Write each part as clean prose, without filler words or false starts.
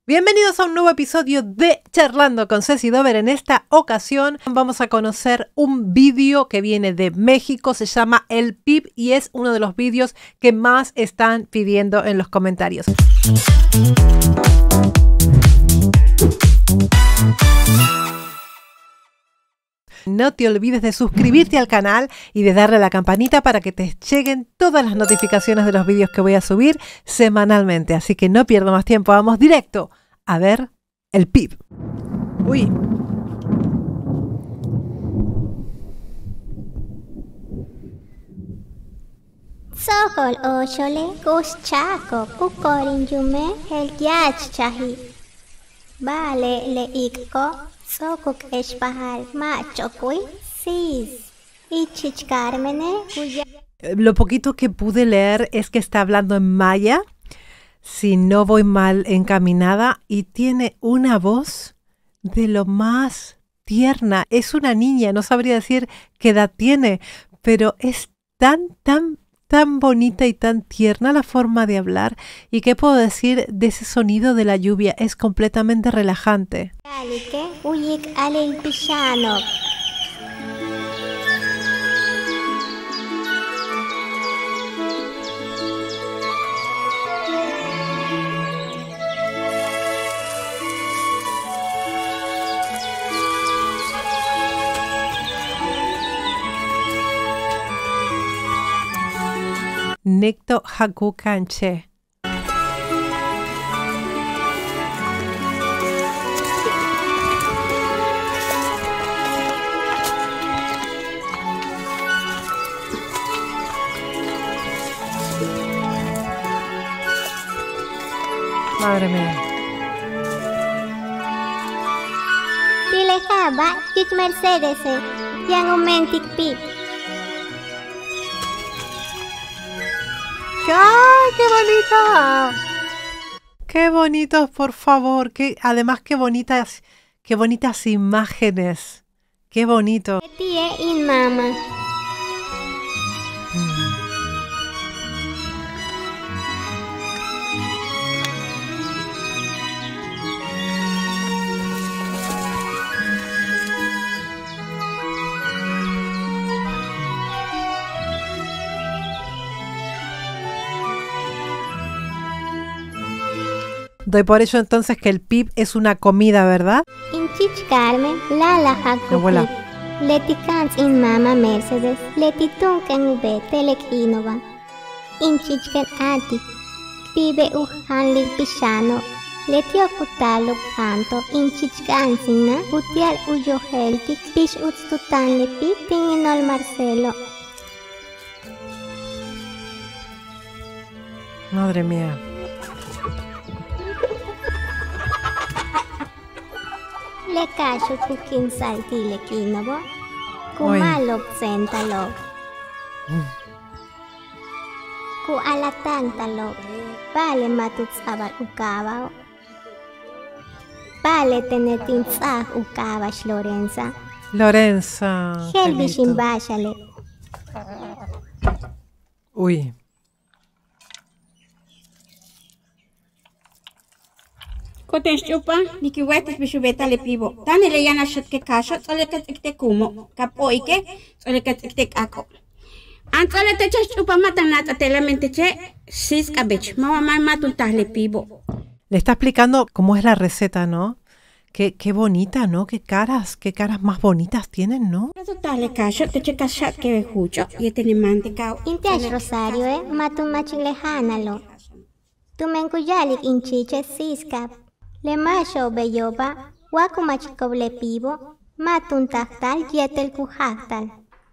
Bienvenidos a un nuevo episodio de Charlando con Ceci Dover. En esta ocasión vamos a conocer un vídeo que viene de México, se llama El PIB y es uno de los vídeos que más están pidiendo en los comentarios. No te olvides de suscribirte al canal y de darle a la campanita para que te lleguen todas las notificaciones de los vídeos que voy a subir semanalmente. Así que no pierdo más tiempo, vamos directo a ver el PIB. Uy. Sokol ochole chaco kukorin yume el yach chahi. Vale le ikko sokuk espahal machokui sis. Y chichcarmene cuya. Lo poquito que pude leer es que está hablando en maya, si no voy mal encaminada, y tiene una voz de lo más tierna. Es una niña, no sabría decir qué edad tiene, pero es tan bonita y tan tierna la forma de hablar. ¿Y qué puedo decir de ese sonido de la lluvia? Es completamente relajante. Necto Haku Canche. Madre mía. Dile jaba, kit Mercedes, yang aumentic pip. ¡Ay, qué bonita! ¡Qué bonitos, por favor! Además, qué bonitas imágenes. ¡Qué bonito! Tie in mama. Doy por ello entonces que el PIB es una comida, ¿verdad? In chichcarme, la haku pip. Leti cans in mama Mercedes, leti tunken ube telekinova. In chichken ati, pibe uhanlik pisano, leti okutalo kanto, in chichkansina, utial uyoheltik, pish utstutan lepi, tinginol Marcelo. Madre mía. Le cacho kukin salti le kinobo, kumalok sentalok, ku alatantalok, vale matutsabal ukabao, vale tenetin tsah ukabash Lorenza. Lorenza. Helvishin bashale. Uy. Koten chupa, niki wetes bishubeta le pibo. Tane le yana shot ke kasho, tsolekat ikte kumo. Kapoike, tsolekat ikte ako. Antole te chupa matanat atelamente che, sis kabech. Mamá matun le pibo. Le está explicando cómo es la receta, ¿no? Qué bonita, ¿no? Qué caras más bonitas tienen, ¿no? Tale kasho, te che kashat que vejucho, y tene mantecao. Intiash Rosario, matun machilehanalo. Tumenkuyalik inchiche siskap. Le macho beyoba, wakumachikoble pibo, matun tahtal yetel kuhaktal.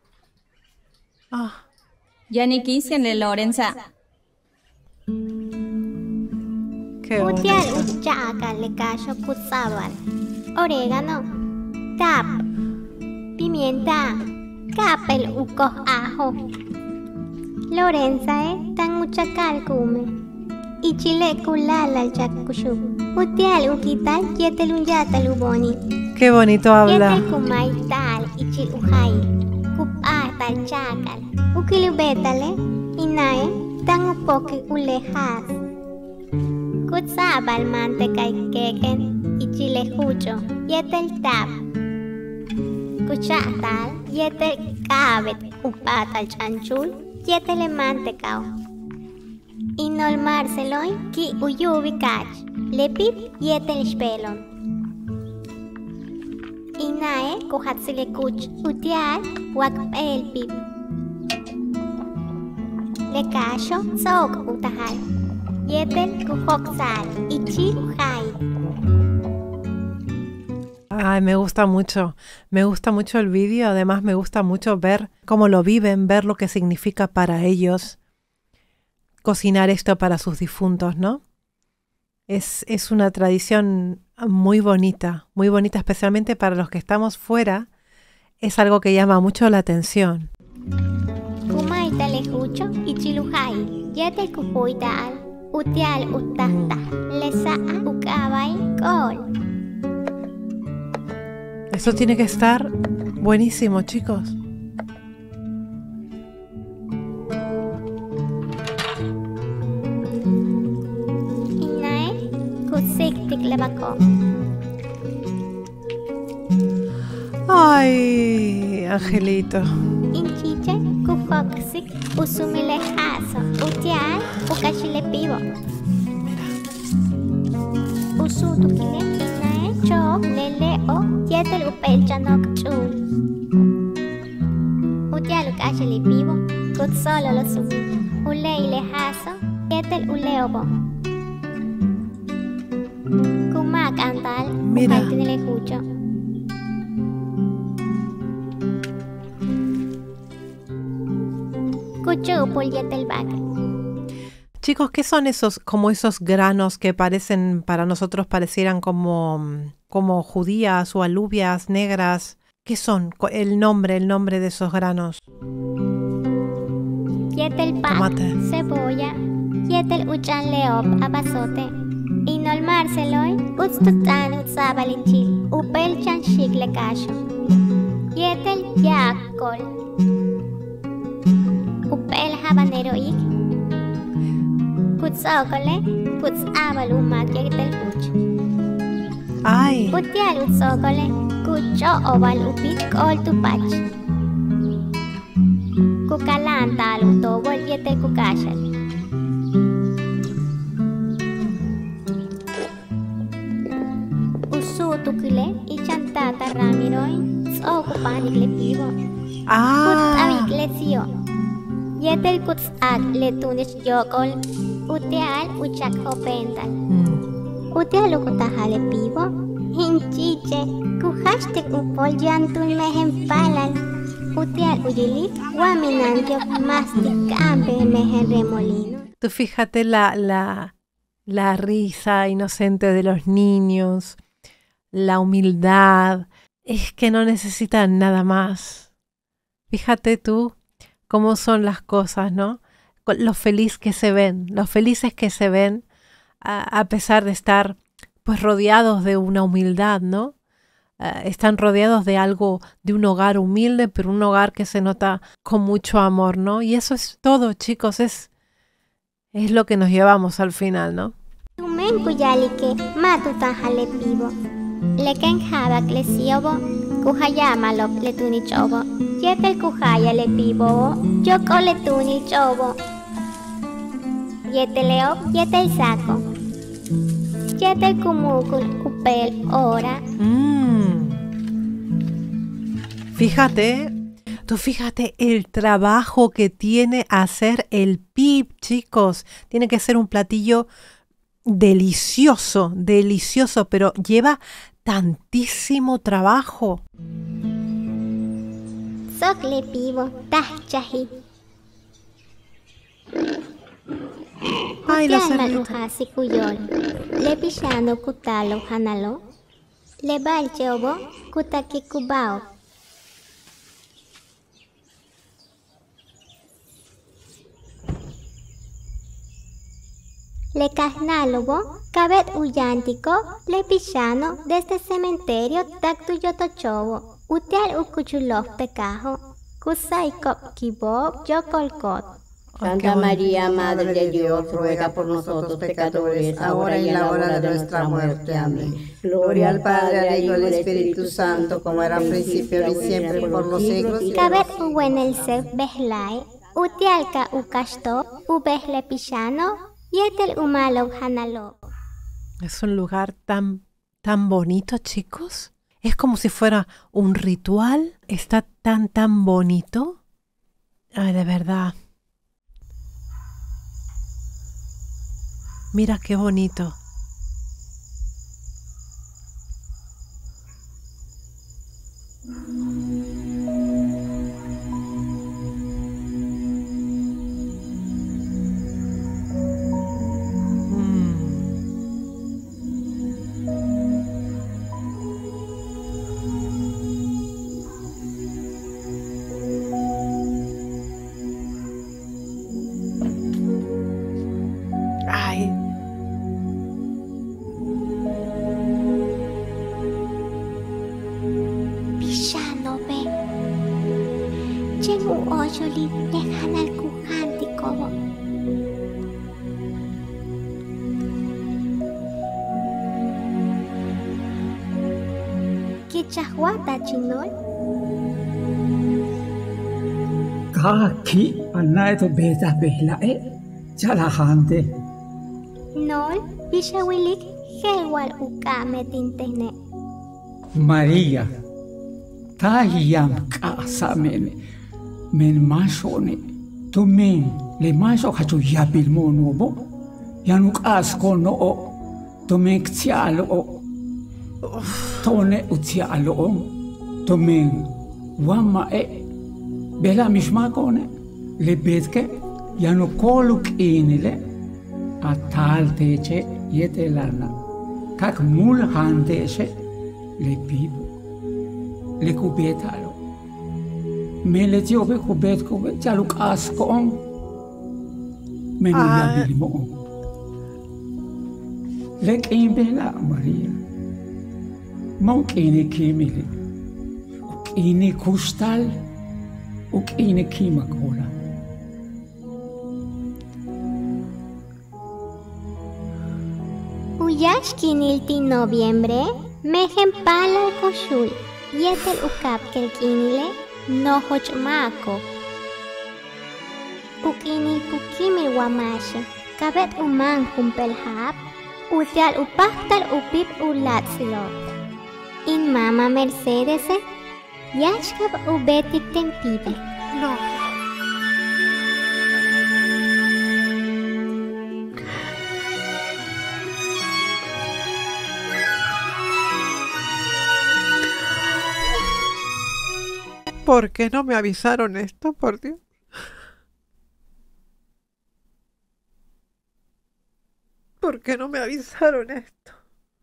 Ah. Ya ni 15 en el Lorenza. Qué bonito. Utial uchaka le cacho kutsabal. Orégano, tap, pimienta, capel uko ajo. Lorenza tan uchacal come. Y chile kulala al chakushu. Utial ukital yetel unyatal uboni. Qué bonito habla. Yetel kumay tal ichil uhay. Kupa tal chakal. Ukilubetale inae tan upoki ulejas. Kutzabal manteca y quequen y chile jucho, yetel tap. Kuchatal, yetel cabet, upatal chanchul, yetel mantecao. Inolmarceloy, ki uyubi cach, lepip yetel spelon. Inae, kuhatsile kuch, utial, wakpel pip. Le cacho, sok utahal. Yetel kuhoksal, ichi uhai. Ay, me gusta mucho el vídeo, además me gusta mucho ver cómo lo viven, ver lo que significa para ellos cocinar esto para sus difuntos, ¿no? Es una tradición muy bonita especialmente para los que estamos fuera, es algo que llama mucho la atención. Kumay talejucho ichiluhai, yetel kuhuital, utial utahta, lesa ukabay kol. Eso tiene que estar buenísimo, chicos. Inae kusik tiklabako. Ay, Angelito. Inchiche kuhoksik usumile jaso, utial ukachile pivo. Mira. Usutukile inae chok leleo. Yetel upel chanok chul. Utial ukachili pivo, kut solo lo sumi. Ule ilejaso, yetel uleobo. Kumak antal, Mira. ukaitinile jucho. Kuchu upul yetel bak. Chicos, ¿qué son esos granos que parecen, para nosotros parecieran como judías o alubias negras? ¿Qué son? El nombre de esos granos. Yetel pak, Tomate. cebolla, yetel uchan leop abasote. Inolmarceloy, utstutan utsabalinchil, upel chanchik le cacho. Yetel yakol. Upel habanero ik. Kutsokole, kutsabal umak yetel kuch. Ay, Utial utsokole, kucho oval upit kol tupach. Kukalanta alutobol yetel kukashal. Usutukile ichantata ramiroy, tsokupanik le pivo. Kutabik le sio. Yetel kutsak le tunis yokol, utial uchak hopental. Utial ukutahale pivo, hinchiche, kuhashtek upol yantun mehen palal. Utial uyili, waminantio masticambe mehen remolino. tú fíjate la risa inocente de los niños, la humildad, es que no necesitan nada más. Fíjate tú cómo son las cosas, ¿no? Lo felices que se ven a pesar de estar pues rodeados de una humildad, ¿no? Están rodeados de algo, de un hogar humilde, pero un hogar que se nota con mucho amor, ¿no? Y eso es todo, chicos, es lo que nos llevamos al final, ¿no? Tumen kuyalike matutahale pivo. Leken habak le siobo, kuhayamalo le tunichobo. Yetel kuhaya le pivo, yoko le tunichobo. Yeteleo, yetel saco. Yetel kumukul upel ora. Fíjate el trabajo que tiene hacer el pip, chicos. Tiene que ser un platillo delicioso, pero lleva tantísimo trabajo. Sok le pivo, tahchahi. Ay, los Utial cerditos. maluhasi kuyol. Le pishano kutalo hanalo. Le balcheobo kutaki kubao. Le casnálobo, cabet uyántico, le pishano desde cementerio taktuyotochobo. Utial ukuchulov tecajo. Kusaikop kibob yokolkot. Santa María, Madre de Dios, ruega por nosotros pecadores, ahora y en la hora de nuestra muerte. Amén. Gloria al Padre, al Hijo y al Espíritu Santo, como era al principio y siempre, por los siglos. Kabet uwen el ser behlai, utialka ukasto, ubehle pichano, yetel umalo hanalo. Es un lugar tan bonito, chicos. Es como si fuera un ritual. Está tan bonito. Ay, de verdad. Mira qué bonito. Ay. Pichano be. Jengu ojoli dejan al kuhanti kobo. Kichahuata chinol. Kaki anaito beta behlae chalahante. Nol, pishawilik hewal ukame tintene. María, tahiyam kasamene men mashone tumen le masho hachu yabil monobo yanuk asko no o tumen ksialo o tone utialo o tumen wama e bela mishmakone le betke yanukolu inile atal teche yetelana kak mul handeche le pibo le kubetalo me le tio be kubet jaluk askon menu yabilimo le kimbela Maria mokine kimile ukine kustal ukine kimakola Uyashkinilti noviembre, mejen pala koshul, yetel ukap kelkinile, nohoch mako. Ukinil pukimil wamashe, kabet uman kumpelhap, utial upahtal upip ulatsilo. In mama Mercedes, yashkab ubetik tempibe. No. ¿Por qué no me avisaron esto, por Dios? ¿Por qué no me avisaron esto?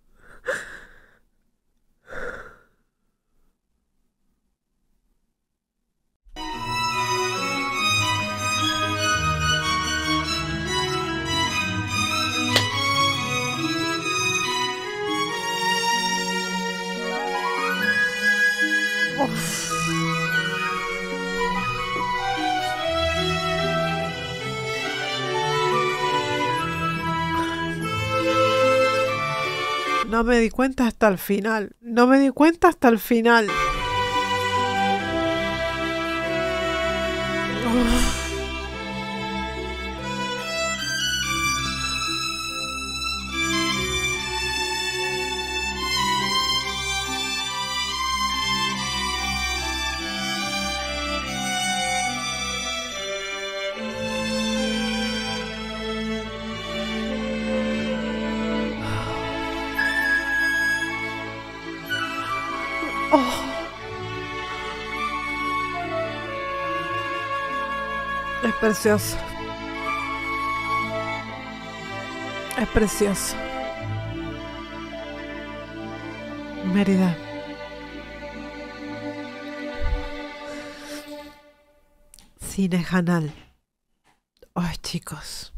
Uf. No me di cuenta hasta el final. No me di cuenta hasta el final. Uf. Oh. Es precioso. Es precioso. Mérida. Cine Janal. Ay, chicos.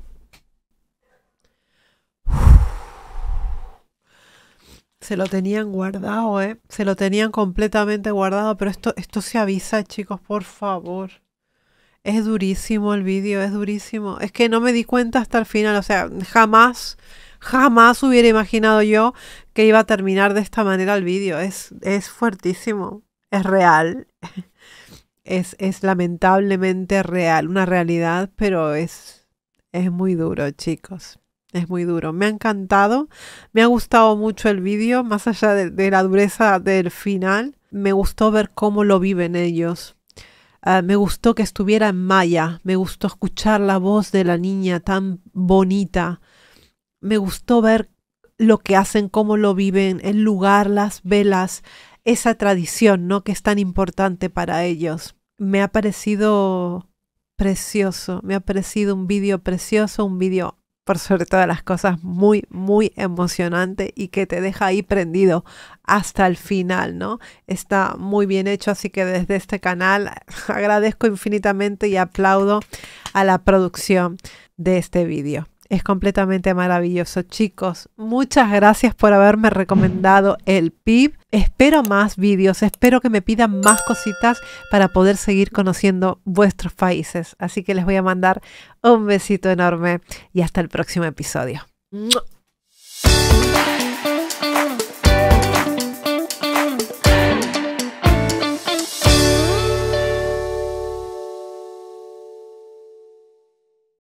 Se lo tenían guardado, se lo tenían completamente guardado, pero esto se avisa, chicos, por favor. Es durísimo el vídeo, es durísimo. Es que no me di cuenta hasta el final, o sea, jamás hubiera imaginado yo que iba a terminar de esta manera el vídeo. Es fuertísimo, es real, es lamentablemente real, una realidad, pero es muy duro, chicos. Es muy duro. Me ha encantado, me ha gustado mucho el vídeo, más allá de la dureza del final. Me gustó ver cómo lo viven ellos. Me gustó que estuviera en maya, me gustó escuchar la voz de la niña tan bonita, me gustó ver lo que hacen, cómo lo viven, el lugar, las velas, esa tradición, ¿no? Que es tan importante para ellos. Me ha parecido precioso, me ha parecido un vídeo precioso, un vídeo por sobre todas las cosas muy, muy emocionante y que te deja ahí prendido hasta el final, ¿no? Está muy bien hecho, así que desde este canal agradezco infinitamente y aplaudo a la producción de este vídeo. Es completamente maravilloso, chicos. Muchas gracias por haberme recomendado el PIB. Espero más vídeos, espero que me pidan más cositas para poder seguir conociendo vuestros países. Así que les voy a mandar un besito enorme y hasta el próximo episodio. ¡Mua!